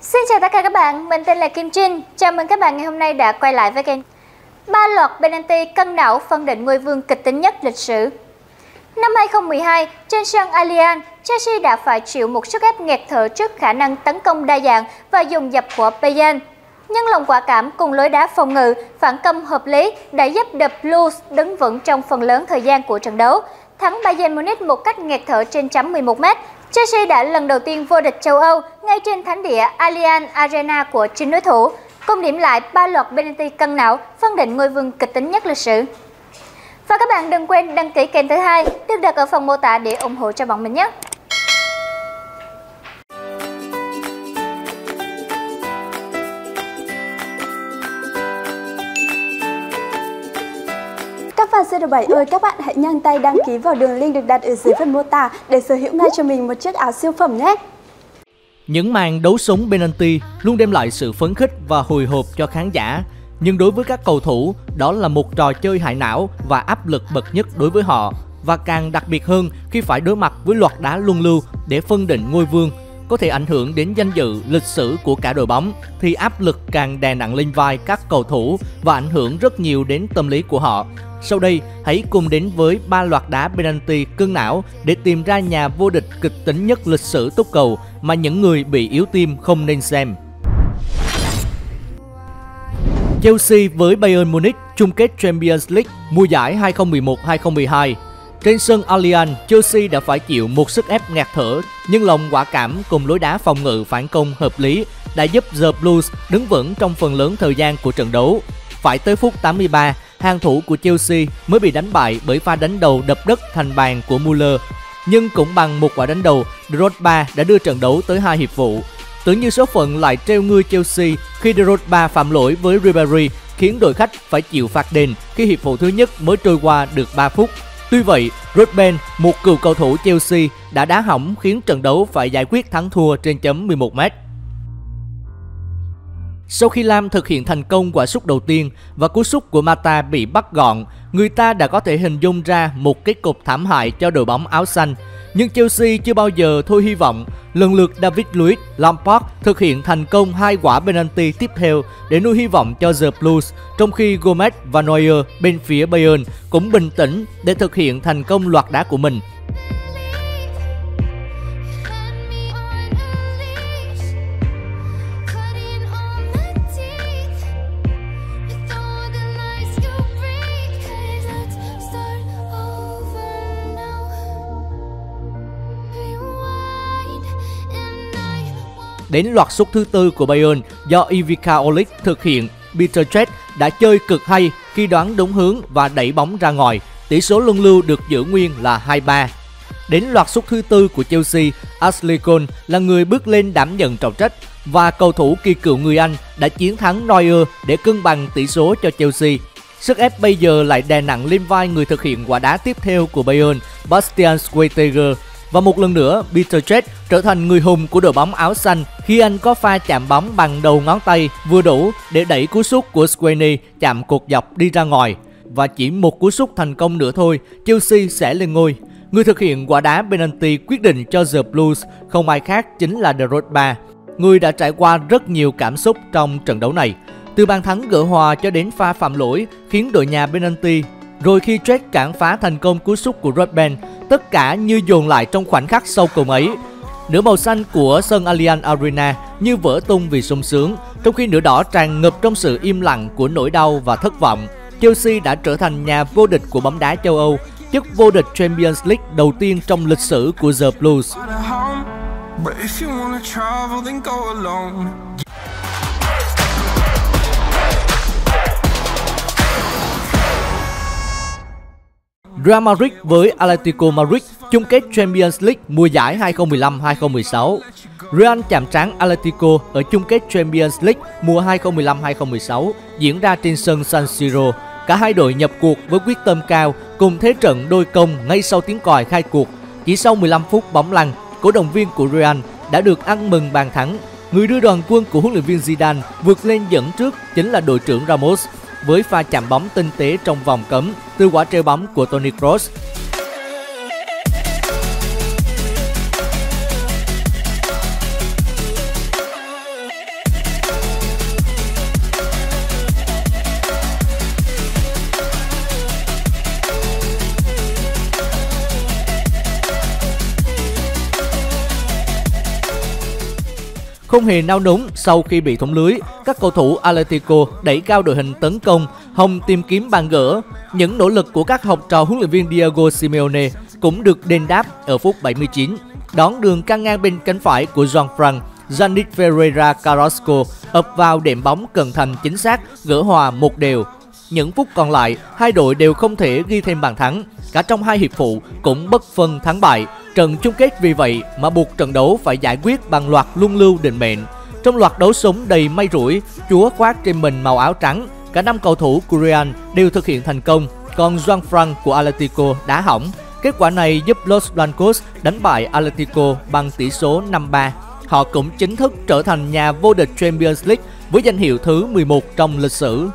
Xin chào tất cả các bạn, mình tên là Kim Trinh. Chào mừng các bạn ngày hôm nay đã quay lại với kênh. 3 loạt penalty cân não phân định ngôi vương kịch tính nhất lịch sử. Năm 2012, trên sân Allianz, Chelsea đã phải chịu một sức ép nghẹt thở trước khả năng tấn công đa dạng và dùng dập của Bayern. Nhưng lòng quả cảm cùng lối đá phòng ngự, phản công hợp lý đã giúp The Blues đứng vững trong phần lớn thời gian của trận đấu, thắng Bayern Munich một cách nghẹt thở trên chấm 11m. Chelsea đã lần đầu tiên vô địch châu Âu ngay trên thánh địa Allianz Arena của chính đối thủ, cùng điểm lại 3 loạt penalty cân não phân định ngôi vương kịch tính nhất lịch sử. Và các bạn đừng quên đăng ký kênh thứ hai được đặt ở phần mô tả để ủng hộ cho bọn mình nhé. Các fan C7 ơi, các bạn hãy nhanh tay đăng ký vào đường link được đặt ở dưới phần mô tả để sở hữu ngay cho mình một chiếc áo siêu phẩm nhé. Những màn đấu súng penalty luôn đem lại sự phấn khích và hồi hộp cho khán giả, nhưng đối với các cầu thủ, đó là một trò chơi hại não và áp lực bậc nhất đối với họ, và càng đặc biệt hơn khi phải đối mặt với loạt đá luân lưu để phân định ngôi vương, có thể ảnh hưởng đến danh dự, lịch sử của cả đội bóng, thì áp lực càng đè nặng lên vai các cầu thủ và ảnh hưởng rất nhiều đến tâm lý của họ. Sau đây, hãy cùng đến với 3 loạt đá penalty cân não để tìm ra nhà vô địch kịch tính nhất lịch sử túc cầu mà những người bị yếu tim không nên xem. Chelsea với Bayern Munich chung kết Champions League mùa giải 2011-2012. Trên sân Allianz, Chelsea đã phải chịu một sức ép ngạt thở, nhưng lòng quả cảm cùng lối đá phòng ngự phản công hợp lý đã giúp The Blues đứng vững trong phần lớn thời gian của trận đấu. Phải tới phút 83, hàng thủ của Chelsea mới bị đánh bại bởi pha đánh đầu đập đất thành bàn của Müller. Nhưng cũng bằng một quả đánh đầu, Drogba đã đưa trận đấu tới 2 hiệp phụ. Tưởng như số phận lại treo ngươi Chelsea khi Drogba phạm lỗi với Ribéry, khiến đội khách phải chịu phạt đền khi hiệp phụ thứ nhất mới trôi qua được 3 phút. Tuy vậy, Robben, một cựu cầu thủ Chelsea, đã đá hỏng khiến trận đấu phải giải quyết thắng thua trên chấm 11m. Sau khi Lam thực hiện thành công quả sút đầu tiên và cú sút của Mata bị bắt gọn, người ta đã có thể hình dung ra một kết cục thảm hại cho đội bóng áo xanh. Nhưng Chelsea chưa bao giờ thôi hy vọng. Lần lượt David Luiz, Lampard thực hiện thành công 2 quả penalty tiếp theo để nuôi hy vọng cho The Blues, trong khi Gomez và Neuer bên phía Bayern cũng bình tĩnh để thực hiện thành công loạt đá của mình. Đến loạt sút thứ tư của Bayern do Ivica Olic thực hiện, Peter Cech đã chơi cực hay khi đoán đúng hướng và đẩy bóng ra ngoài. Tỷ số luân lưu được giữ nguyên là 2-3. Đến loạt sút thứ tư của Chelsea, Ashley Cole là người bước lên đảm nhận trọng trách và cầu thủ kỳ cựu người Anh đã chiến thắng Neuer để cân bằng tỷ số cho Chelsea. Sức ép bây giờ lại đè nặng lên vai người thực hiện quả đá tiếp theo của Bayern, Bastian Schweinsteiger. Và một lần nữa, Peter Cech trở thành người hùng của đội bóng áo xanh khi anh có pha chạm bóng bằng đầu ngón tay vừa đủ để đẩy cú sút của Schweini chạm cột dọc đi ra ngoài. Và chỉ một cú sút thành công nữa thôi, Chelsea sẽ lên ngôi. Người thực hiện quả đá penalty quyết định cho The Blues không ai khác chính là Drogba, người đã trải qua rất nhiều cảm xúc trong trận đấu này. Từ bàn thắng gỡ hòa cho đến pha phạm lỗi khiến đội nhà penalty. Rồi khi Cech cản phá thành công cú sút của Robben, tất cả như dồn lại trong khoảnh khắc sau cùng ấy. Nửa màu xanh của sân Allianz Arena như vỡ tung vì sung sướng, trong khi nửa đỏ tràn ngập trong sự im lặng của nỗi đau và thất vọng. Chelsea đã trở thành nhà vô địch của bóng đá châu Âu, chức vô địch Champions League đầu tiên trong lịch sử của The Blues. Real Madrid với Atletico Madrid chung kết Champions League mùa giải 2015-2016. Real chạm trán Atletico ở chung kết Champions League mùa 2015-2016 diễn ra trên sân San Siro. Cả hai đội nhập cuộc với quyết tâm cao cùng thế trận đôi công ngay sau tiếng còi khai cuộc. Chỉ sau 15 phút bóng lăn, cổ động viên của Real đã được ăn mừng bàn thắng. Người đưa đoàn quân của huấn luyện viên Zidane vượt lên dẫn trước chính là đội trưởng Ramos, với pha chạm bóng tinh tế trong vòng cấm từ quả treo bóng của Toni Kroos. Không hề nao núng sau khi bị thủng lưới, các cầu thủ Atletico đẩy cao đội hình tấn công, hòng tìm kiếm bàn gỡ. Những nỗ lực của các học trò huấn luyện viên Diego Simeone cũng được đền đáp ở phút 79. Đón đường căng ngang bên cánh phải của Juanfran, Yannick Ferreira Carrasco ập vào đệm bóng cận thành chính xác, gỡ hòa 1-1. Những phút còn lại, hai đội đều không thể ghi thêm bàn thắng. Cả trong hai hiệp phụ cũng bất phân thắng bại. Trận chung kết vì vậy mà buộc trận đấu phải giải quyết bằng loạt luân lưu định mệnh. Trong loạt đấu súng đầy may rủi, chúa khoác trên mình màu áo trắng, cả 5 cầu thủ của Real đều thực hiện thành công, còn Juanfran của Atletico đá hỏng. Kết quả này giúp Los Blancos đánh bại Atletico bằng tỷ số 5-3. Họ cũng chính thức trở thành nhà vô địch Champions League với danh hiệu thứ 11 trong lịch sử.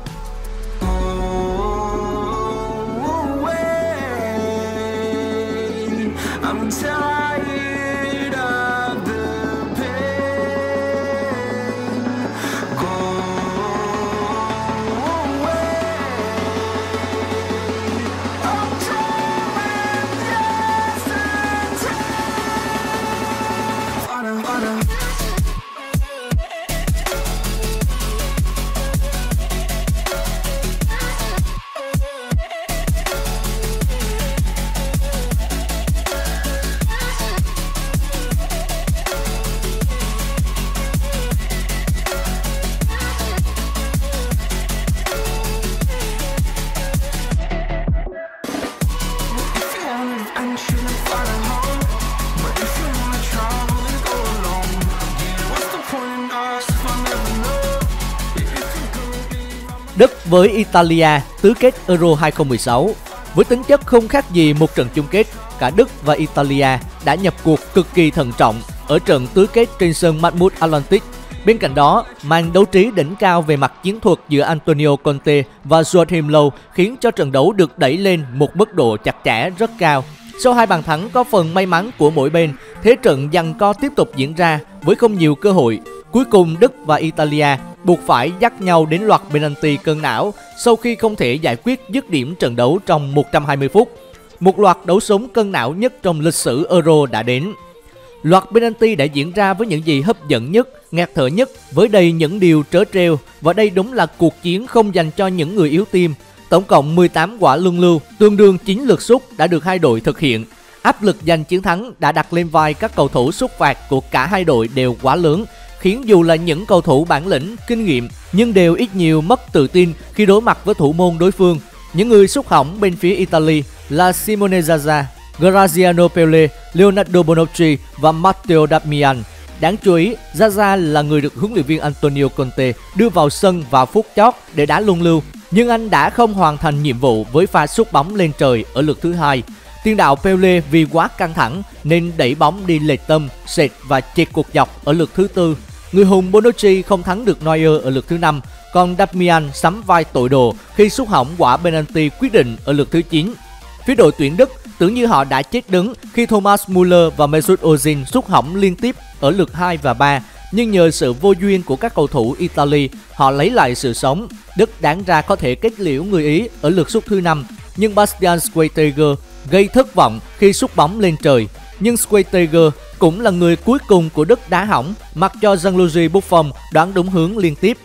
Đức với Italia tứ kết Euro 2016. Với tính chất không khác gì một trận chung kết, cả Đức và Italia đã nhập cuộc cực kỳ thận trọng ở trận tứ kết trên sân Mahmoud Atlantic. Bên cạnh đó, màn đấu trí đỉnh cao về mặt chiến thuật giữa Antonio Conte và Joachim Löw khiến cho trận đấu được đẩy lên một mức độ chặt chẽ rất cao. Sau hai bàn thắng có phần may mắn của mỗi bên, thế trận giằng co tiếp tục diễn ra với không nhiều cơ hội. Cuối cùng Đức và Italia buộc phải dắt nhau đến loạt penalty cân não sau khi không thể giải quyết dứt điểm trận đấu trong 120 phút. Một loạt đấu súng cân não nhất trong lịch sử Euro đã đến. Loạt penalty đã diễn ra với những gì hấp dẫn nhất, nghẹt thở nhất, với đầy những điều trớ trêu, và đây đúng là cuộc chiến không dành cho những người yếu tim. Tổng cộng 18 quả luân lưu, tương đương 9 lượt sút đã được hai đội thực hiện. Áp lực giành chiến thắng đã đặt lên vai các cầu thủ sút phạt của cả hai đội đều quá lớn, khiến dù là những cầu thủ bản lĩnh, kinh nghiệm nhưng đều ít nhiều mất tự tin khi đối mặt với thủ môn đối phương. Những người sút hỏng bên phía Italy là Simone Zaza, Graziano Pelle, Leonardo Bonucci và Matteo Darmian. Đáng chú ý, Zaza là người được huấn luyện viên Antonio Conte đưa vào sân vào phút chót để đá luân lưu, nhưng anh đã không hoàn thành nhiệm vụ với pha sút bóng lên trời ở lượt thứ hai. Tiền đạo Pelle vì quá căng thẳng nên đẩy bóng đi lệch tâm, sệt và chệch cột dọc ở lượt thứ tư. Người hùng Bonucci không thắng được Neuer ở lượt thứ 5, còn Darmian sắm vai tội đồ khi sút hỏng quả penalty quyết định ở lượt thứ 9. Phía đội tuyển Đức tưởng như họ đã chết đứng khi Thomas Müller và Mesut Ozil sút hỏng liên tiếp ở lượt 2 và 3, nhưng nhờ sự vô duyên của các cầu thủ Italy, họ lấy lại sự sống. Đức đáng ra có thể kết liễu người Ý ở lượt sút thứ 5, nhưng Bastian Schweinsteiger gây thất vọng khi sút bóng lên trời. Nhưng Schweinsteiger cũng là người cuối cùng của Đức đá hỏng, mặc cho Gianluigi Buffon đoán đúng hướng liên tiếp.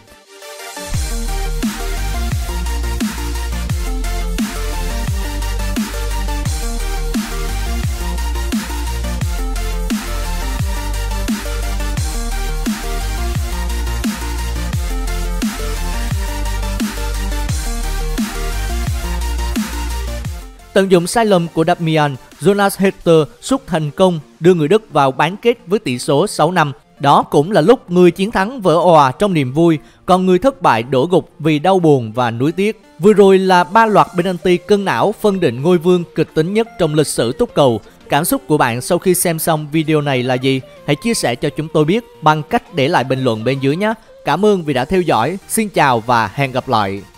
Tận dụng sai lầm của Darmian, Jonas Hector sút thành công đưa người Đức vào bán kết với tỷ số 6-5. Đó cũng là lúc người chiến thắng vỡ òa trong niềm vui, còn người thất bại đổ gục vì đau buồn và nuối tiếc. Vừa rồi là 3 loạt penalty cân não phân định ngôi vương kịch tính nhất trong lịch sử túc cầu. Cảm xúc của bạn sau khi xem xong video này là gì? Hãy chia sẻ cho chúng tôi biết bằng cách để lại bình luận bên dưới nhé. Cảm ơn vì đã theo dõi. Xin chào và hẹn gặp lại.